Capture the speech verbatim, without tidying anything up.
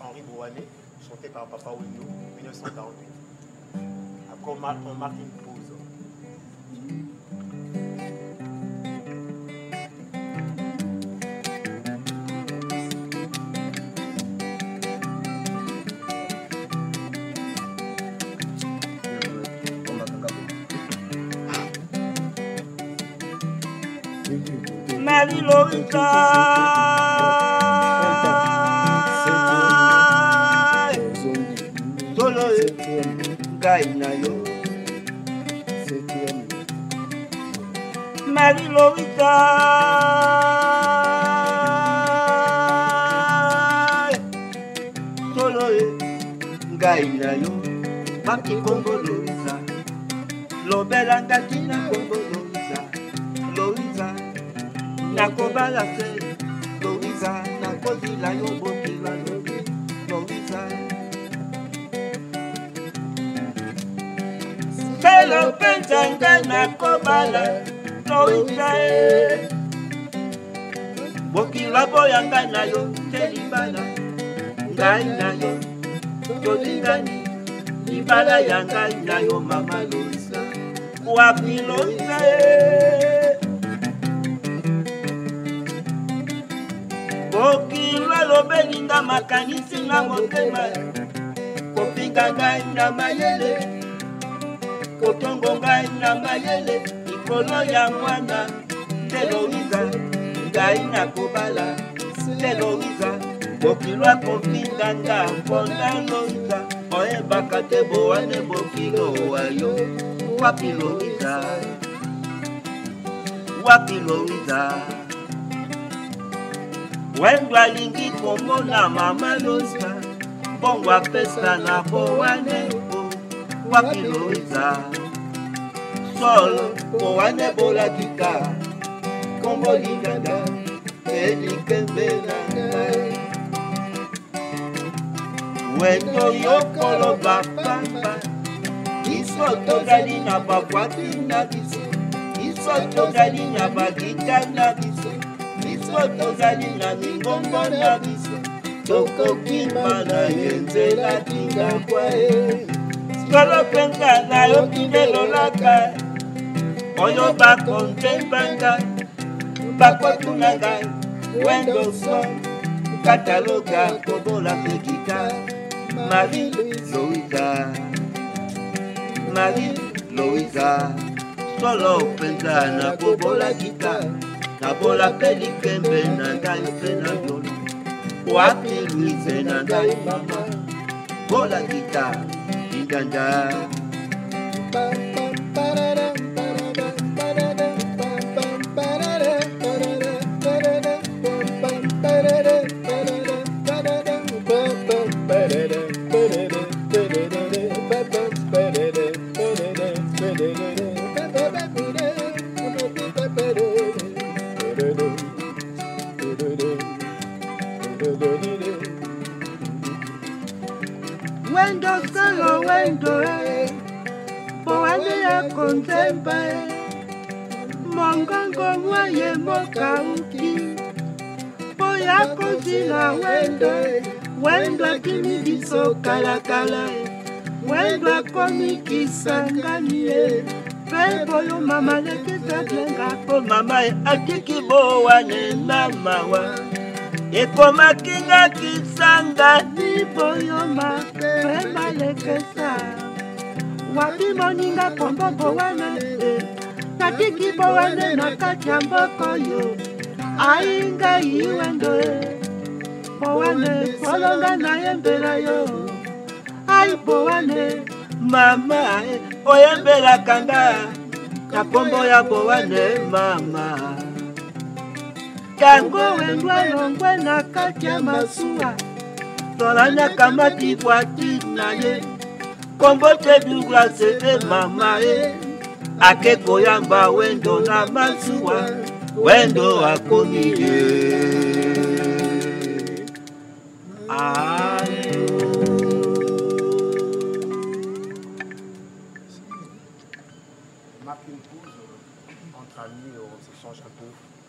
Henri Bouané, chanté par Papa Wendo, mille neuf cent quarante-huit. Après, on marque, on marque une pause. Marie Lorita, solo gaina yo. Marie Lorita, solo gaina yo. Maki Congo Lorita, lo belanga tina Congo Lorita, Lorita. Nakobala se, Lorita, nakozila yo bokila Lorita. Selo pensanga nakobala Lorita e. Bokila boyanga na yo, telibala, ngai na yo, tolingani, libala yanga na yo mama Lorita. Wapi Lorita e. Okilwa lobelinga makanisi na motema, kopinga ngai na mayele, kotongo ngai na mayele, ikolo ya mwana, te Lorita, ngai na kobala, te Lorita, okilwa kopinga nga, mpona Lorita, oyebaka te Bouané bokilo wayo, wapi Lorita, wapi Lorita. Wendo alingi komona mama Lorita, bongo apesa na Bouané o, wapi Lorita. Solo Bouané bolakika, kombo linganda, elikembe na ngai. Wendo yokolo bapamba, iso tozali na babwati na biso, iso tozali na bagita na biso, tozali na mingongo na biso, tokokima na yenzela tinga kwa e. Solo penga na yo kinelolaka, oyo bakontembanga, bakotuna ngai, wendo son, kataloga kobola pekita, Marie Lorita, Marie Lorita, solo penga na kobola kita, nabola peli kembe na ngai pe na yolo, wapi Louise na ngai mama, bola kita, inganda. Wendo solo wendo eh, Bouané ya kontemba eh, mongongo mwaye mokauki, boya kozila wendo eh, wendo akimi biso kalakala eh, wendo akomi kisangani eh, pe boyo mama lekisa blenga po mama e akiki Bouané na mawa, ekoma kinga kisanga ni boyo ma pe malekesa. Wapi moninga kombo Bouané eh, nakiki Bouané na kati ya mboko yo, ainga iwendo eh, Bouané folonga na yembela yo, ai Bouané mama e oyembela kanga, na kombo ya Bouané mama. Kango wendwa longwe na kati ya masuwa, tolanya kamati bwati na ye, kombo te Douglas e mama e, ake koyamba wendo na masuwa, wendo akomi ye. Ayo. Marque une pause entre amis, on s'échange un peu.